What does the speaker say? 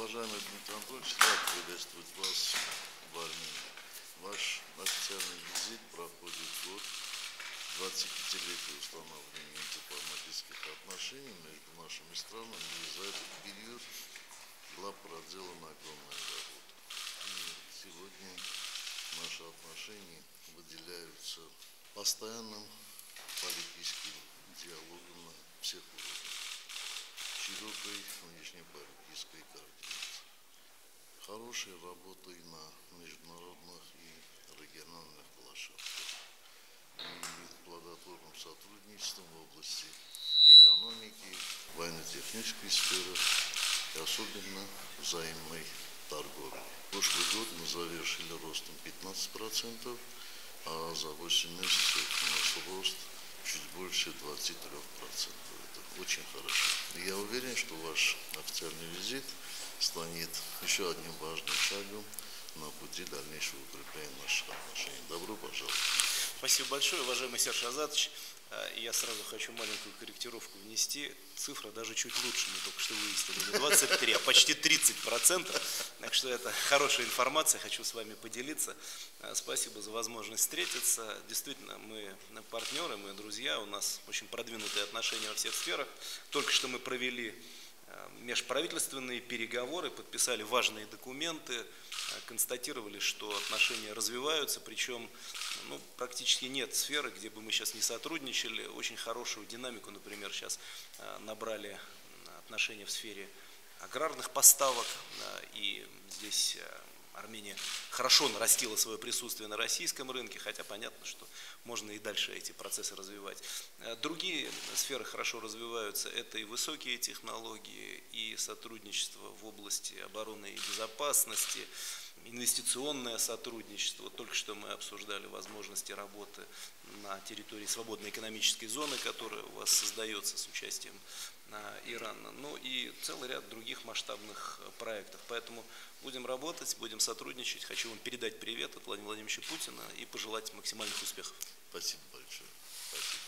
Уважаемый Дмитрий Анатольевич, рад приветствовать вас в Армении. Ваш официальный визит проходит год 25-летия установления дипломатических отношений между нашими странами, и за этот период была проделана огромная работа. И сегодня наши отношения выделяются постоянным политическим диалогом на всех уровнях, широкой внешнеполитической координации, хорошей работой на международных и региональных площадках и плодотворным сотрудничеством в области экономики, военно-технической сферы и особенно взаимной торговли. Прошлый год мы завершили ростом 15%, а за 8 месяцев у нас рост чуть больше 23%. Это очень хорошо. И я уверен, что ваш официальный визит станет еще одним важным шагом на пути дальнейшего укрепления наших отношений. Добро пожаловать. Спасибо большое, уважаемый Серж Азатович. Я сразу хочу маленькую корректировку внести. Цифра даже чуть лучше, мы только что выяснили. Не 23, а почти 30%. Так что это хорошая информация, хочу с вами поделиться. Спасибо за возможность встретиться. Действительно, мы партнеры, мы друзья, у нас очень продвинутые отношения во всех сферах. Только что мы провели межправительственные переговоры, подписали важные документы, констатировали, что отношения развиваются, причем практически нет сферы, где бы мы сейчас не сотрудничали. Очень хорошую динамику, например, сейчас набрали отношения в сфере аграрных поставок, и здесь Армения хорошо нарастила свое присутствие на российском рынке, хотя понятно, что можно и дальше эти процессы развивать. Другие сферы хорошо развиваются, это и высокие технологии, и сотрудничество в области обороны и безопасности, инвестиционное сотрудничество. Только что мы обсуждали возможности работы на территории свободной экономической зоны, которая у вас создается с участием Ирана. Ну и целый ряд других масштабных проектов. Поэтому будем работать, будем сотрудничать. Хочу вам передать привет от Владимира Владимировича Путина и пожелать максимальных успехов. Спасибо большое. Спасибо.